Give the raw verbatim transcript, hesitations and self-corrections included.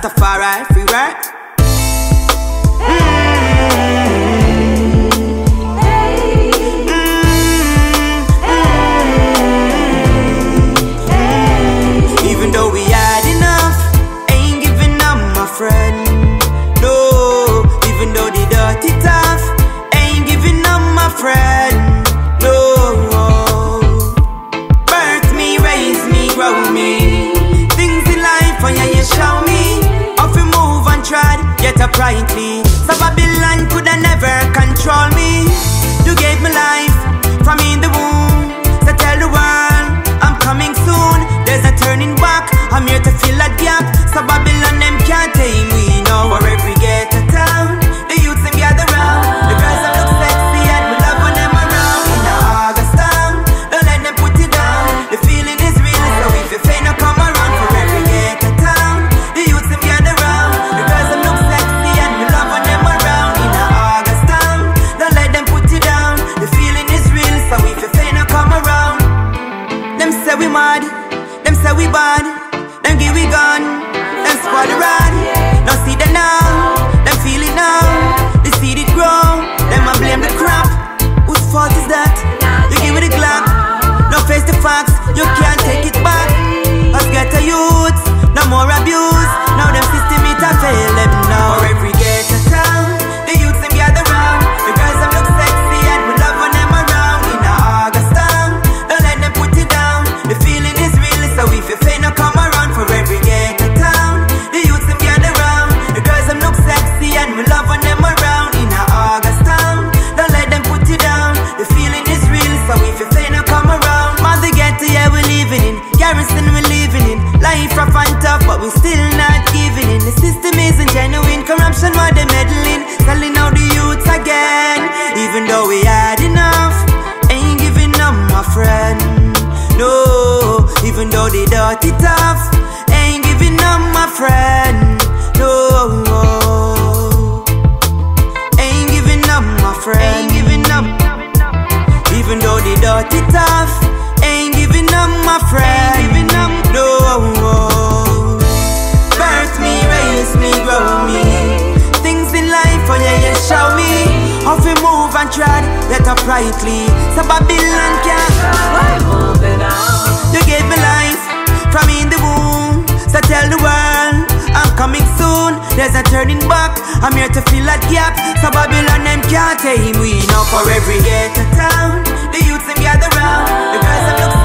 Rastafari, free world. Even though we had enough, ain't giving up, my friend. No, even though the dirty tough, ain't giving up, my friend. No, birth me, raise me, grow me. Things in life, oh yeah, you show me. Off you move and trod, yet uprightly. So Babylon coulda never control me. You gave me life from in the womb. So tell the world I'm coming soon. There's a turning back, I'm here to fill that gap. So Babylon them can't tame me now. For every ghetto town, the youths them gather round. The girls them look sexy and we love when them around. In the August town, don't let them put it down. The feeling is real, so if you faint, now come around. For every ghetto town, the youths them gather round. The girls them look sexy and we love when them around. In the August town, don't let them put it down. The feeling is real, so if you faint, now come around. Them say we mad, them say we bad, them give we gun, them squad the rod. Now see them now, them feel it now. They see it grow, them a blame the crap. Whose fault is that? You give it a clap. Now face the facts, you can't take it back. Us ghetto youths, no more abuse. Now them system it a fail them now. For every ghetto town, the youths them gather round. The girls them look sexy and we love when them around. In the August town, don't let them put it down. The feeling is real, so if you faint, now come around. For every ghetto town, the youths them gather round. The girls them look sexy and we love when them around. In the August town, don't let them put it down. The feeling is real, so if you faint, now come around. Man, the ghetto, yeah, we living in. Garrison, we living in. Life rough and tough, but we still not giving in. The system isn't genuine. Corruption, what they meddling. Selling out the youths again. Even though we had enough, ain't giving up, my friend. No, even though they dirty tough, ain't giving up, my friend. No, ain't giving up, my friend. Ain't giving up. Even though they dirty tough, ain't giving up, my friend. Ain't giving up. No, birth me, raise me, grow me. Things in life, oh yeah, you show me. How we move and trod, yet uprightly. So Babylon can't. You gave me life from in the womb. So tell the world I'm coming soon. There's a turning back, I'm here to fill that gap. So Babylon them can't tame we. Now for every ghetto town, the youths them gather round. The girls them look